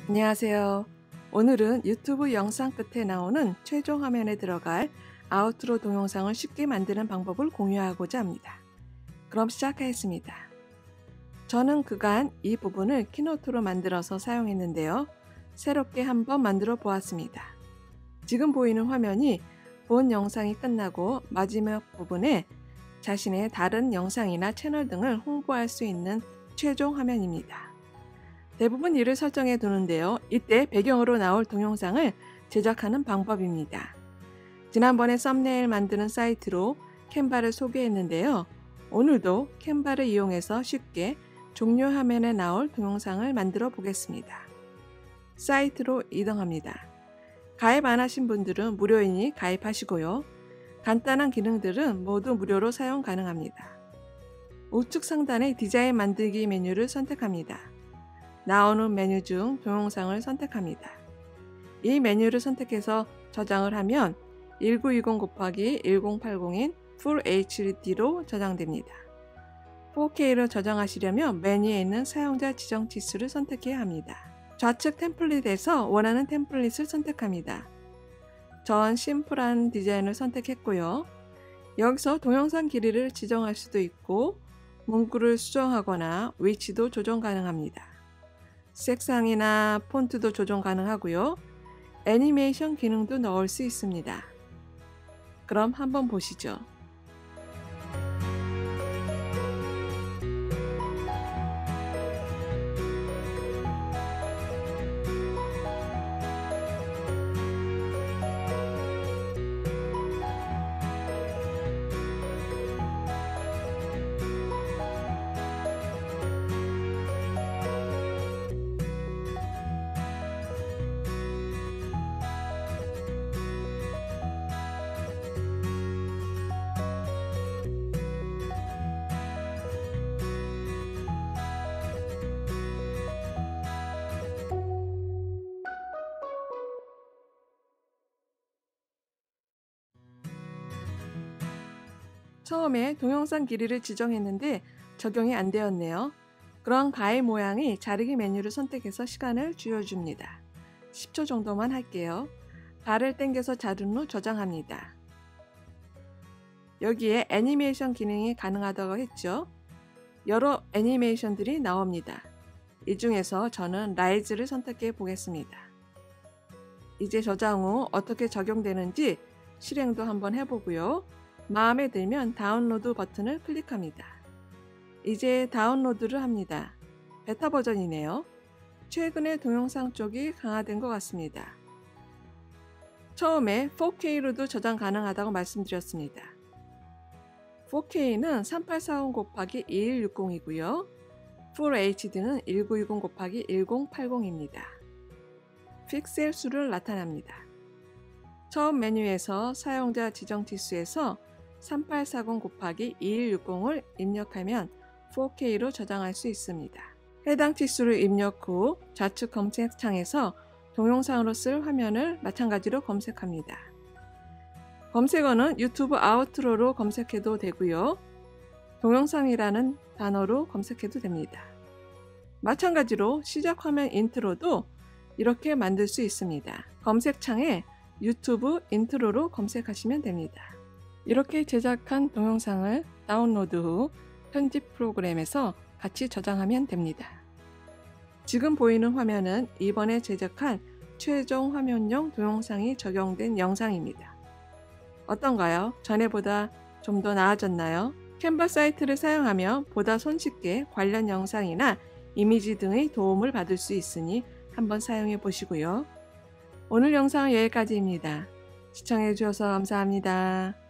안녕하세요. 오늘은 유튜브 영상 끝에 나오는 최종 화면에 들어갈 아우트로 동영상을 쉽게 만드는 방법을 공유하고자 합니다. 그럼 시작하겠습니다. 저는 그간 이 부분을 키노트로 만들어서 사용했는데요. 새롭게 한번 만들어 보았습니다. 지금 보이는 화면이 본 영상이 끝나고 마지막 부분에 자신의 다른 영상이나 채널 등을 홍보할 수 있는 최종 화면입니다. 대부분 이를 설정해 두는데요. 이때 배경으로 나올 동영상을 제작하는 방법입니다. 지난번에 썸네일 만드는 사이트로 캔바를 소개했는데요. 오늘도 캔바를 이용해서 쉽게 종료 화면에 나올 동영상을 만들어 보겠습니다. 사이트로 이동합니다. 가입 안 하신 분들은 무료이니 가입하시고요. 간단한 기능들은 모두 무료로 사용 가능합니다. 우측 상단의 디자인 만들기 메뉴를 선택합니다. 나오는 메뉴 중 동영상을 선택합니다. 이 메뉴를 선택해서 저장을 하면 1920x1080인 Full HD로 저장됩니다. 4K로 저장하시려면 메뉴에 있는 사용자 지정 치수를 선택해야 합니다. 좌측 템플릿에서 원하는 템플릿을 선택합니다. 전 심플한 디자인을 선택했고요. 여기서 동영상 길이를 지정할 수도 있고 문구를 수정하거나 위치도 조정 가능합니다. 색상이나 폰트도 조정 가능하고요. 애니메이션 기능도 넣을 수 있습니다. 그럼 한번 보시죠. 처음에 동영상 길이를 지정했는데 적용이 안 되었네요. 그럼 가입 모양이 자르기 메뉴를 선택해서 시간을 줄여줍니다. 10초 정도만 할게요. 발을 당겨서 자른 후 저장합니다. 여기에 애니메이션 기능이 가능하다고 했죠. 여러 애니메이션들이 나옵니다. 이 중에서 저는 라이즈를 선택해 보겠습니다. 이제 저장 후 어떻게 적용되는지 실행도 한번 해보고요. 마음에 들면 다운로드 버튼을 클릭합니다. 이제 다운로드를 합니다. 베타 버전이네요. 최근에 동영상 쪽이 강화된 것 같습니다. 처음에 4K로도 저장 가능하다고 말씀드렸습니다. 4K는 3840x2160이고요. Full HD는 1920x1080입니다. 픽셀 수를 나타납니다. 처음 메뉴에서 사용자 지정 치수에서 3840x2160을 입력하면 4K로 저장할 수 있습니다. 해당 치수를 입력 후 좌측 검색창에서 동영상으로 쓸 화면을 마찬가지로 검색합니다. 검색어는 유튜브 아우트로로 검색해도 되고요. 동영상이라는 단어로 검색해도 됩니다. 마찬가지로 시작 화면 인트로도 이렇게 만들 수 있습니다. 검색창에 유튜브 인트로로 검색하시면 됩니다. 이렇게 제작한 동영상을 다운로드 후 편집 프로그램에서 같이 저장하면 됩니다. 지금 보이는 화면은 이번에 제작한 최종 화면용 동영상이 적용된 영상입니다. 어떤가요? 전에보다 좀 더 나아졌나요? 캔바 사이트를 사용하면 보다 손쉽게 관련 영상이나 이미지 등의 도움을 받을 수 있으니 한번 사용해 보시고요. 오늘 영상은 여기까지입니다. 시청해 주셔서 감사합니다.